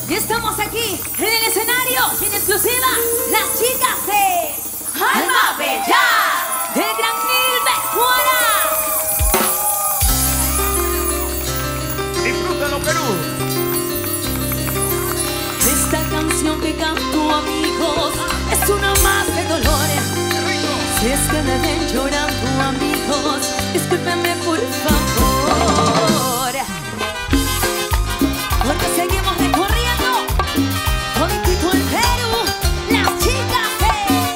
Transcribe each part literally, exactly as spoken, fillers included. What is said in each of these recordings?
Y estamos aquí en el escenario y en exclusiva las chicas de Alma Bella de Gran Mil de Juana. Disfrútalo, Perú. Esta canción que canto, amigos, es una más de dolores. Si es que me ven llorando, amigos, discúlpenme por favor, porque seguimos recorriendo toditito el Perú, las chicas de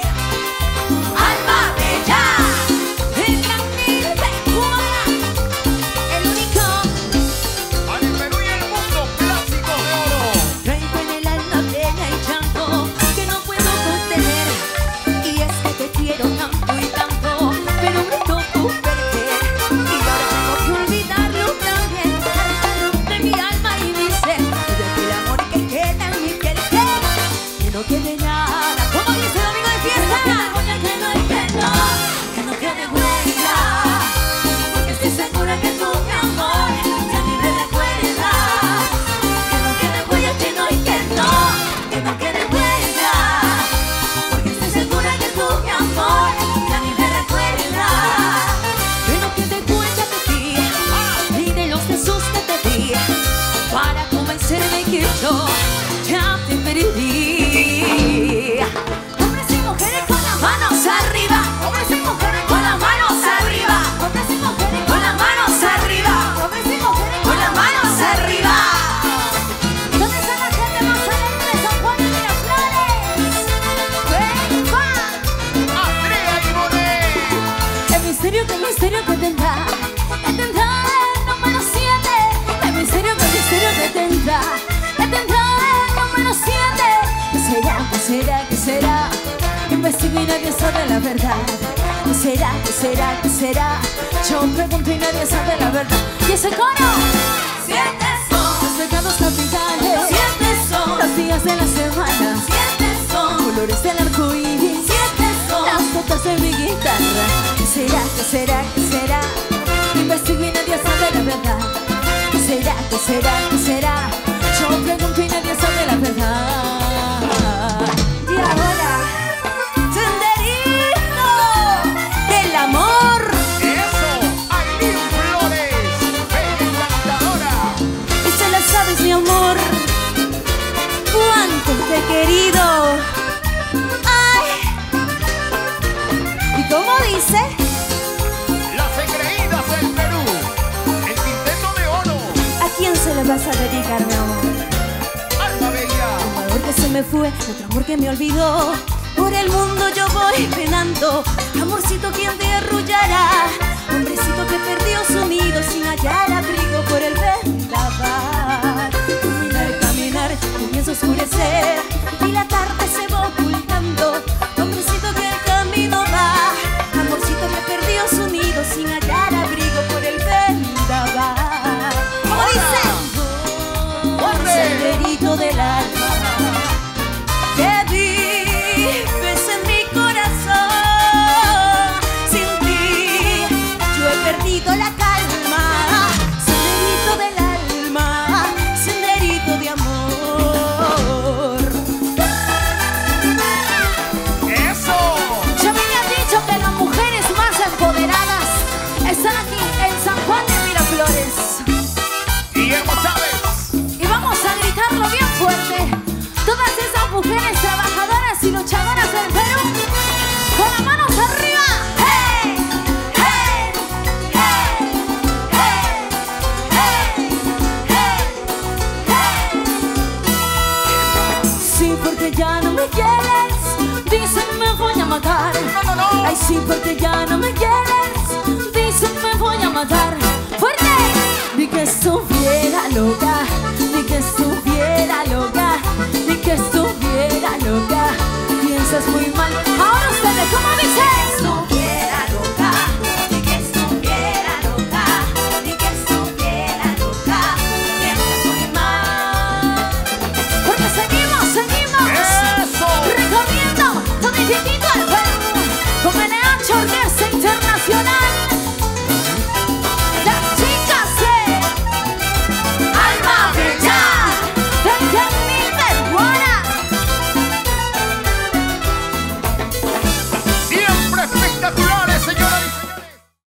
Alma Bella de Gran Mil de Juana, el único Para el Perú y el mundo, clásicos de oro. traigo en el alma pena y llanto que no puedo contener. Y es que te quiero tanto y tanto, pero me tocó perder. Y ahora tengo que olvidarlo también de mi alma y mi ser, y de aquel amor que queda en mi piel, que no quede nada. Como dice Domingo de Fiesta, que no quede huella, que no, que no quede huella, porque estoy segura que tú, mi amor, ya ni me recuerdas. Que no quede huella, que no y que no, que no quede huella, porque estoy segura que tú, mi amor, ya ni me recuerdas. Que no quede huella de ti, ni de los besos que te di, para convencerme que yo ya te perdí. Hombres y mujeres con las manos arriba, hombres y mujeres con las manos arriba, hombres y mujeres con las manos arriba, hombres y mujeres con las manos arriba. ¿Dónde está la gente más alegre de San Juan de Miraflores? ¡Venga! Andrea y Bonet. El misterio, que el misterio que tendrá, que tendrá el número siete. El misterio, que el misterio que tendrá, que tendrá el número siete. ¿Qué será, qué será, qué será? Investigo y nadie sabe la verdad. ¿Qué será, qué será, qué será? Yo pregunto y nadie sabe la verdad. Y ese coro, siete son los pecados capitales, siete son los días de la semana, siete son colores del arco iris, siete son las notas de mi guitarra. ¿Qué será, qué será, qué será? Investigo y nadie sabe la verdad. ¿Qué será, qué será, qué será? Yo pregunto y nadie sabe la verdad. Y ahora, senderito del amor. Eso, Aileen Flores, bella encantadora. Y se la sabes, mi amor, cuánto te he querido. Ay, ¿y cómo dice? Las engreídas del Perú, el quinteto de oro. ¿A quién se le vas a dedicar, mi amor? Alma Bella. Un amor que se me fue, otro amor que me olvidó. Por el mundo yo voy penando. Amorcito, ¿quién te arrullará? Hombrecito que perdió su nido sin hallar abrigo por el vendaval. Caminar, caminar, comienza a oscurecer y la tarde se va ocultando. Hombrecito que el camino va, amorcito que perdió su nido sin hallar abrigo por el vendaval. ¿Cómo dice? Senderito del alma, que vives en mi corazón. Sin ti yo he perdido la calma. Senderito del alma, senderito de amor. Eso. Yo me había dicho que las mujeres más empoderadas están aquí en San Juan de Miraflores. Guillermo Chávez. Y vamos a gritarlo bien fuerte. Todas esas mujeres trabajadoras y luchadoras del Perú, con las manos arriba. ¡Hey! ¡Hey! ¡Hey! ¡Hey! ¡Hey! ¡Hey! Sí, porque ya no me quieres, dicen me voy a matar. No, no, no. Ay, sí, porque ya no me quieres, dicen me voy a matar. ¡Fuerte! Ni que estuviera loca, ni que estuviera